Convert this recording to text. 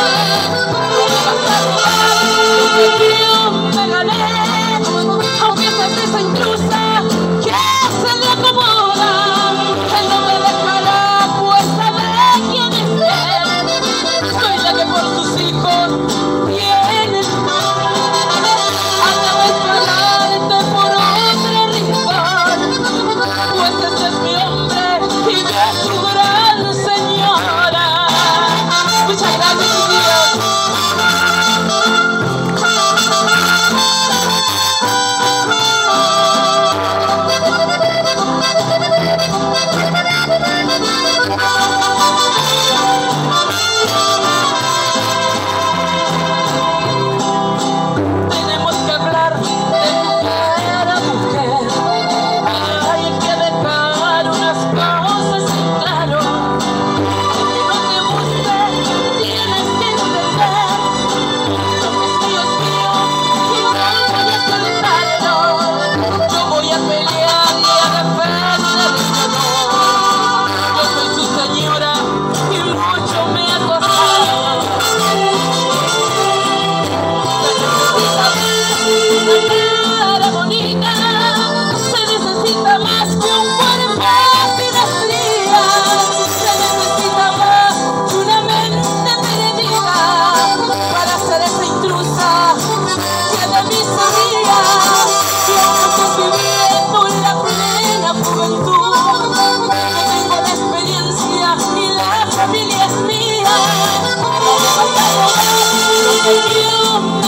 Me gané, aunque seas esa intrusa que se le acomoda. Él no me dejará, pues sabe quién es él. Soy la que por sus hijos tiene el mal. Anda a espalarte por otro rincón, pues ese es mi hombre y de tu gran señora. Muchas gracias, chiquillos. Tenemos que hablar de mujer a mujer. Hay que dejar unas cosas en claro. Aunque no te guste, tienes que entender. Lo que es mío y no voy a soltarlo. Yo voy a pelear y a defender mi honor. Yo soy su señora y mucho me ha costado. Una cara bonita se necesita más que un cuerpo sin estrías. Se necesita más que una mente perdida para ser esa intrusa que de mí sabía. Y aunque estoy viviendo la plena juventud, yo tengo la experiencia y la familia es mía. No me vas a robar lo que yo